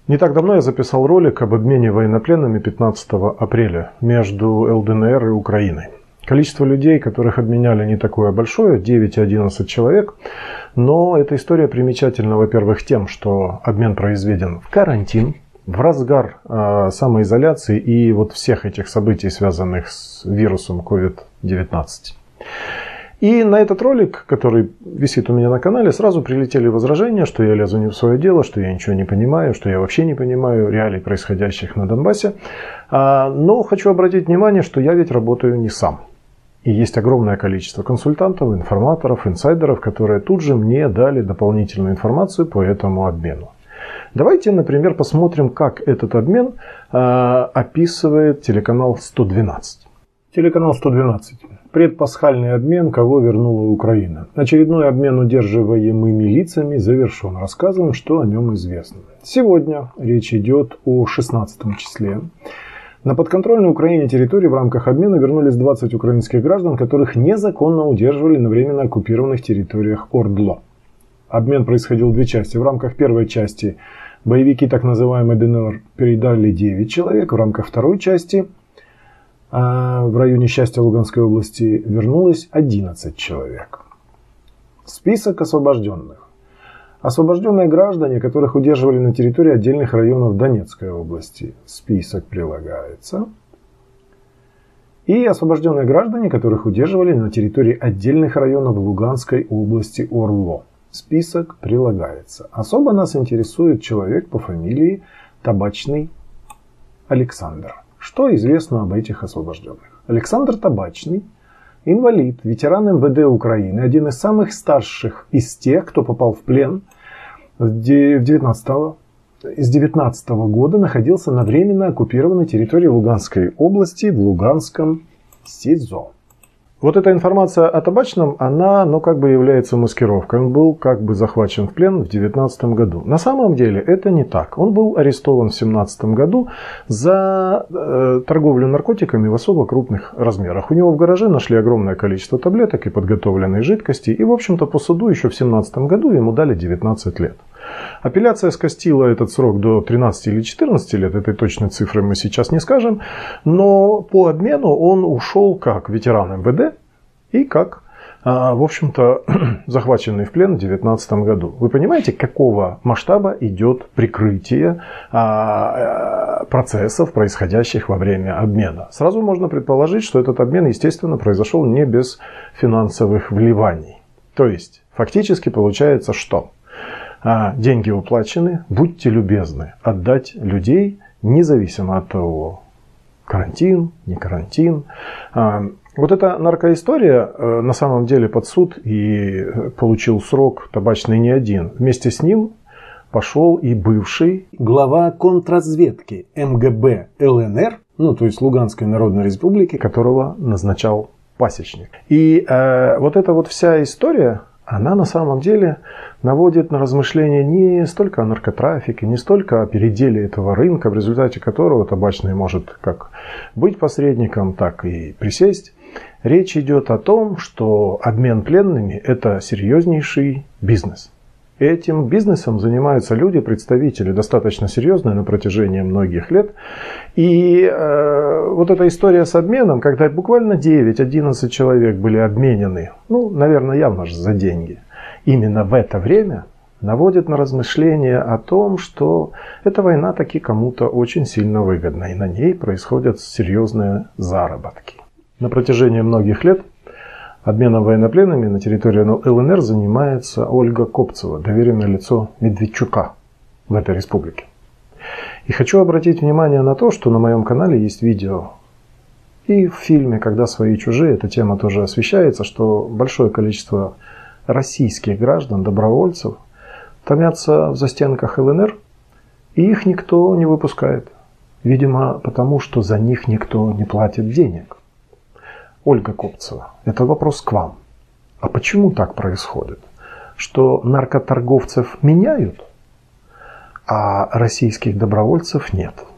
Не так давно я записал ролик об обмене военнопленными 15 апреля между ЛДНР и Украиной. Количество людей, которых обменяли, не такое большое, 9-11 человек. Но эта история примечательна, во-первых, тем, что обмен произведен в карантин, в разгар самоизоляции и вот всех этих событий, связанных с вирусом COVID-19. И на этот ролик, который висит у меня на канале, сразу прилетели возражения, что я лезу не в свое дело, что я ничего не понимаю, что я вообще не понимаю реалий, происходящих на Донбассе. Но хочу обратить внимание, что я ведь работаю не сам. И есть огромное количество консультантов, информаторов, инсайдеров, которые тут же мне дали дополнительную информацию по этому обмену. Давайте, например, посмотрим, как этот обмен описывает телеканал 112. Телеканал 112. Предпасхальный обмен, кого вернула Украина. Очередной обмен удерживаемыми лицами завершен. Рассказываем, что о нем известно. Сегодня речь идет о 16 числе. На подконтрольной Украине территории в рамках обмена вернулись 20 украинских граждан, которых незаконно удерживали на временно оккупированных территориях ОРДЛО. Обмен происходил в две части. В рамках первой части боевики так называемой ДНР передали 9 человек. В рамках второй части в районе Счастья Луганской области вернулось 11 человек. Список освобожденных. Освобожденные граждане, которых удерживали на территории отдельных районов Донецкой области. Список прилагается. И освобожденные граждане, которых удерживали на территории отдельных районов Луганской области ОРЛО. Список прилагается. Особо нас интересует человек по фамилии Табачный Александр. Что известно об этих освобожденных? Александр Табачный, инвалид, ветеран МВД Украины, один из самых старших из тех, кто попал в плен с 19 года, находился на временно оккупированной территории Луганской области в Луганском СИЗО. Вот эта информация о Табачном, она, как бы является маскировкой. Он был как бы захвачен в плен в 2019 году. На самом деле это не так. Он был арестован в 2017 году за торговлю наркотиками в особо крупных размерах. У него в гараже нашли огромное количество таблеток и подготовленной жидкости. И, в общем-то, по суду еще в 2017 году ему дали 19 лет. Апелляция скостила этот срок до 13 или 14 лет. Этой точной цифры мы сейчас не скажем. Но по обмену он ушел как ветеран МВД и как, в общем-то, захваченный в плен в 2019 году. Вы понимаете, какого масштаба идет прикрытие процессов, происходящих во время обмена? Сразу можно предположить, что этот обмен, естественно, произошел не без финансовых вливаний. То есть, фактически получается, что деньги уплачены, будьте любезны отдать людей, независимо от того, карантин, не карантин. Вот эта наркоистория на самом деле под суд и получил срок Табачный не один. Вместе с ним пошел и бывший глава контрразведки МГБ ЛНР, то есть Луганской Народной Республики, которого назначал Пасечник. И вот эта вот вся история, она на самом деле наводит на размышления не столько о наркотрафике, не столько о переделе этого рынка, в результате которого Табачный может как быть посредником, так и присесть. Речь идет о том, что обмен пленными – это серьезнейший бизнес. Этим бизнесом занимаются люди, представители достаточно серьезные на протяжении многих лет. И вот эта история с обменом, когда буквально 9-11 человек были обменены, наверное, явно же за деньги, именно в это время наводит на размышления о том, что эта война таки кому-то очень сильно выгодна, и на ней происходят серьезные заработки. На протяжении многих лет обменом военнопленными на территории ЛНР занимается Ольга Копцева, доверенное лицо Медведчука в этой республике. И хочу обратить внимание на то, что на моем канале есть видео. И в фильме «Когда свои и чужие» эта тема тоже освещается, что большое количество российских граждан, добровольцев, томятся в застенках ЛНР, и их никто не выпускает. Видимо, потому что за них никто не платит денег. Ольга Копцева, это вопрос к вам. А почему так происходит? Что наркоторговцев меняют, а российских добровольцев нет?